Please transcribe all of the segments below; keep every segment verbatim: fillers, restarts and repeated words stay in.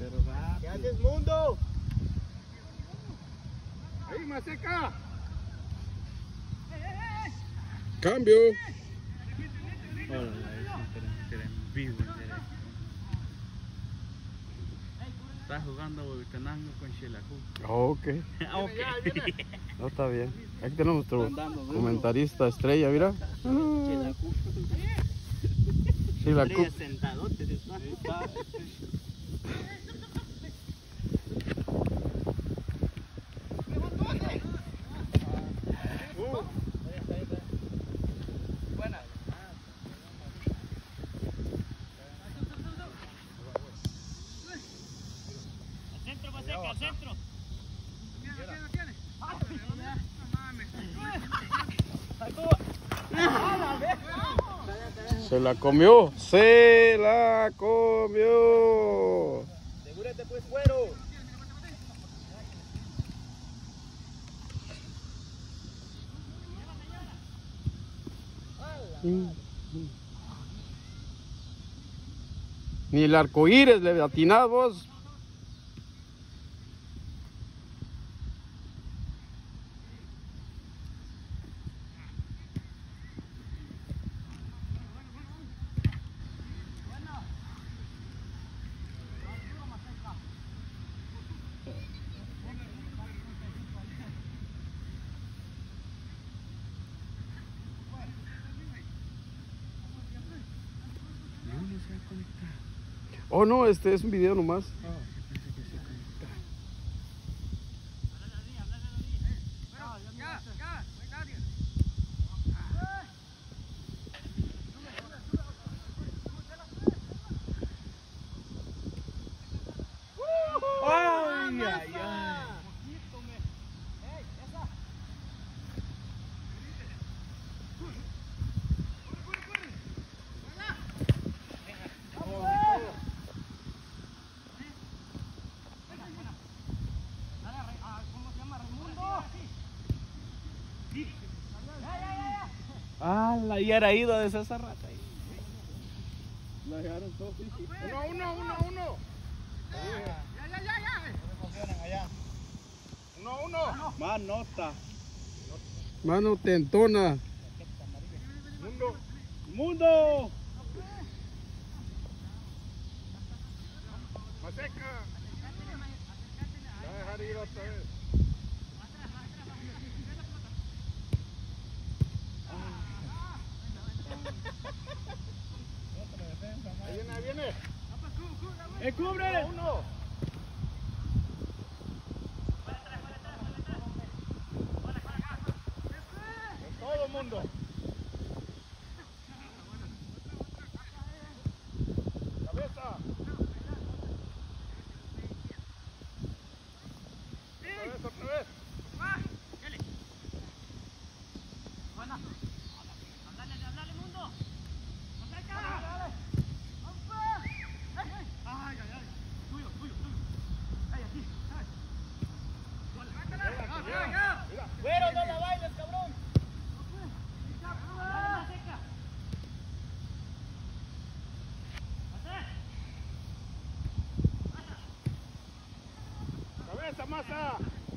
pero rápido. ¿Qué haces, Mundo? ¡Ahí, más seca! Cambio. Hola, será en vivo. Está jugando Buevitanango con Xelajú. Ok. Ok. No, está bien. Aquí tenemos nuestro comentarista estrella, mira. Xelajú. Sí, la cu- Sentadote de está. Al centro. Se la comió. Se la comió. Asegúrate pues, fuero. Ni el arcoíris le atinás vos. Oh no, este es un video nomás. Ay, ay, ay. Ah, la hubiera ido de esa rata. La dejaron todo. Uno, uno, uno, uno. Ya, ya, ya, ya. ¿Cómo funcionan allá? Uno, uno. Más nota. Mano tentona. Mundo. ¡Mundo! Más seca. Va a dejar ir otra vez. Ahí viene, ahí viene. ¡Eh, cubre! Uno. En todo el mundo. Cabeza. Otra vez, otra vez. Pero no la bailes, cabrón. Cabeza, masa.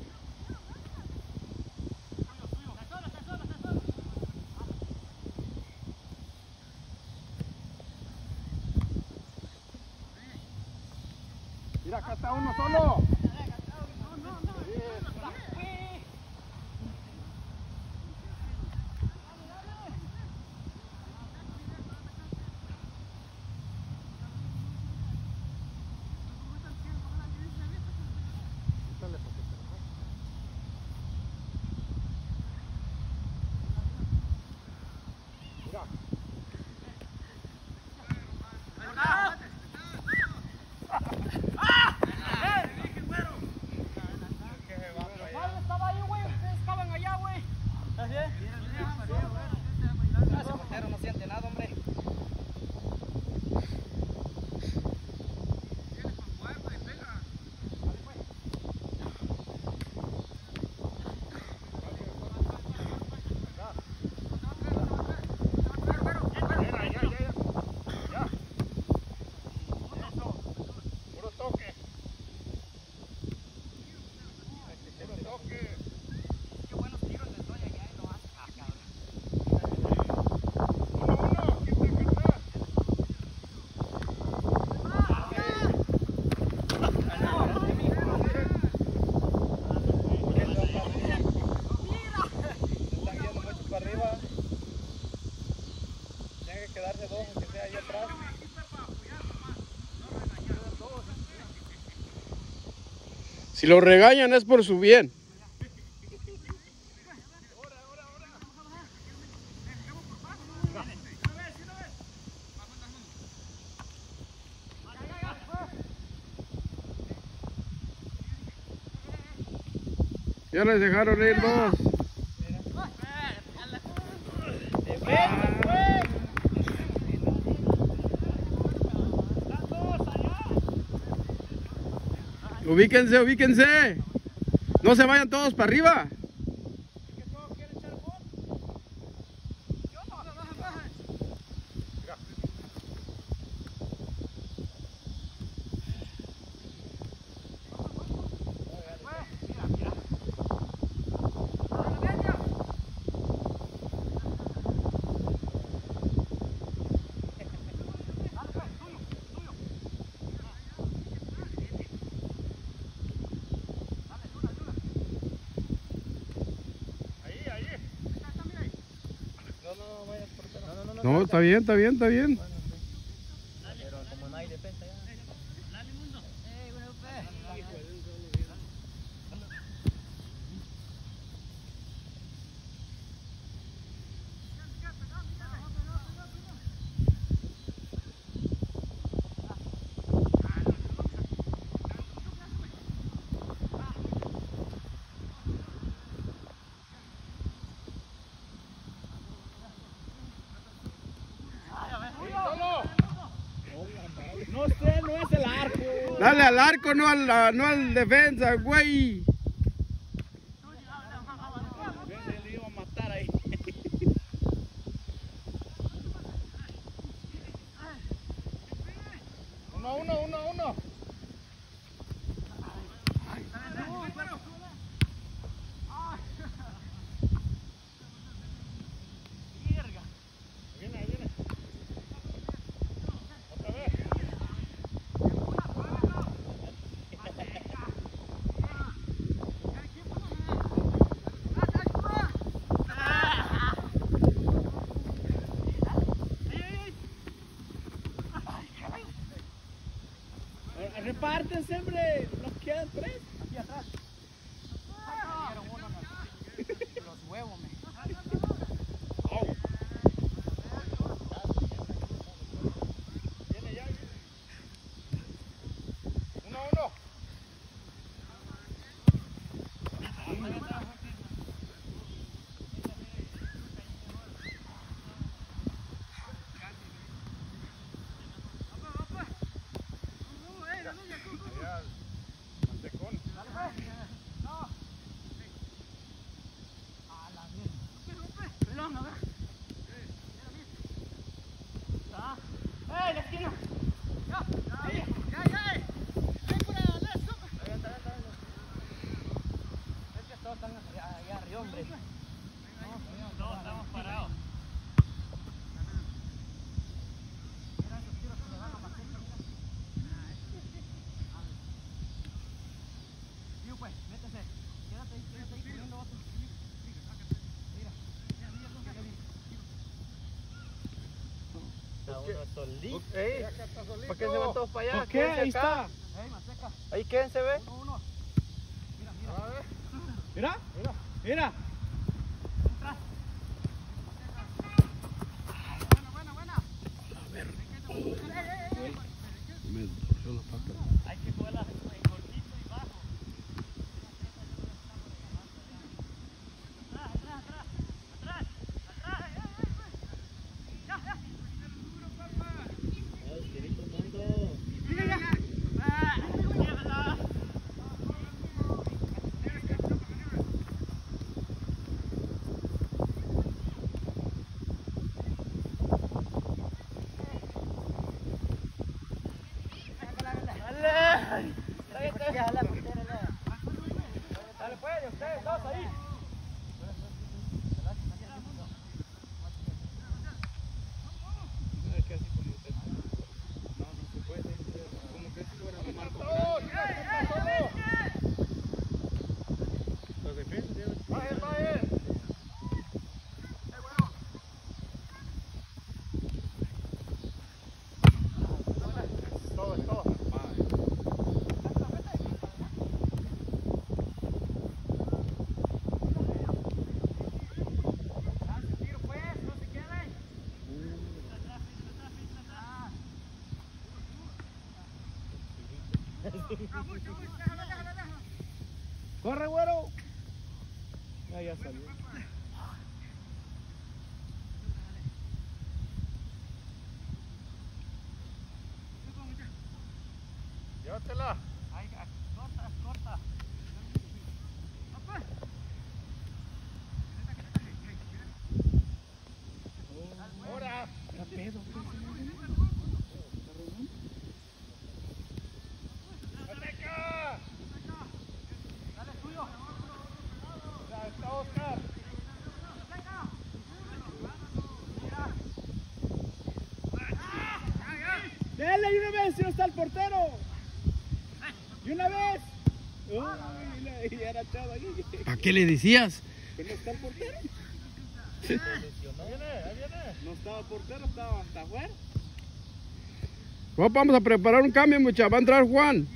Mira, acá está uno solo. Estaba ahí Si lo regañan es por su bien. Ya les dejaron ir dos. Ubíquense, ubíquense. No se vayan todos para arriba. No, está bien, está bien, está bien. Pero como no hay defensa ya. Dale, mundo. Eh, bueno, no sé, no es el arco. Dale al arco, no al, no al defensa, güey. Le iba a matar ahí. Uno, uno, uno, uno. Viene, ahí viene. Otra vez. Repártense, hombre. Nos quedan tres. Aquí atrás. Los huevos, me. Viene ya, viene. Uno, uno. Allá, mantecón. ¡Eh, la esquina! Allá arriba, hombre. No, estamos parados. Solito. Ey, acá está solito. ¿Por qué se van todos para allá? ¿Por qué? Quédense Ahí acá. Ahí quédense, ve. A ver. Mira, mira. Me torció la pata. Hay que jugar en cortito y bajo. Atrás, atrás, atrás. Atrás, atrás. Ya, ya. Ah, llévala. Dale. Tráigate. Dale, pues, ustedes dos ahí. Baje, baje. Todo, todo. Corre, güero. Ah, ya salió. Llévatela. Ahí, corta, corta. Ahora. ¿Qué pedo? ¡Azteca! Dale, tuyo. Ya está Oscar. ¡Dale, y una vez! ¡Si no está el portero! ¡Y una vez! Uy, la- y era chavo ahí. ¿A qué le decías? ¿Que no está el portero? Ahí viene, ahí viene. No estaba el portero, estaba hasta afuera. Bueno, vamos a preparar un cambio, muchachos. Va a entrar Juan.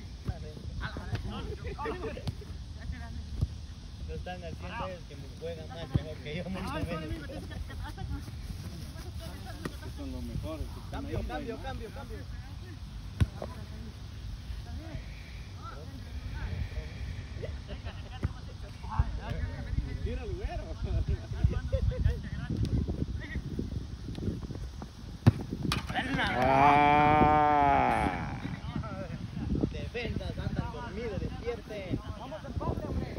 Lo están haciendo es que juegan más mejor que yo, mucho menos. Son los mejores. Cambio, cambio, cambio, cambio. Tira el güero. Ah. Defensas andan dormidos, despierten. Vamos al pase, hombre.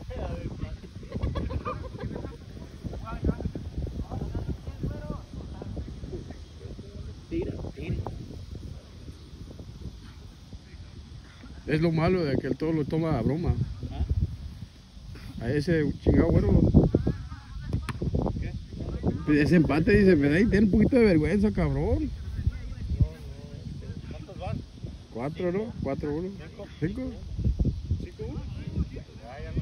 Tira, tira. Es lo malo de que él todo lo toma a broma. ¿Ah? A ese chingado güero. Ese empate dice, me da y ten un poquito de vergüenza, cabrón. ¿Cuántos van? Cuatro, ¿no? Cuatro, uno. Cinco. ¿Cinco uno? Ya, ya no.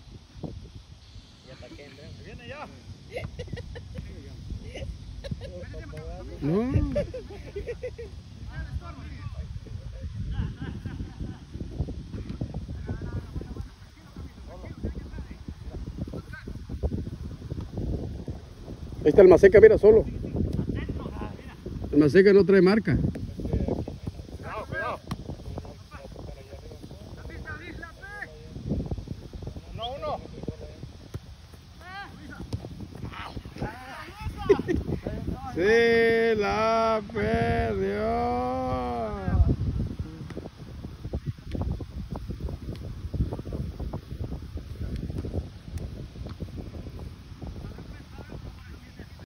Ya para qué entran. Se viene ya. No. Ahí está el Maseca, mira, solo. El Maseca no trae marca. Cuidado, cuidado. Uno, uno. Se la perdió.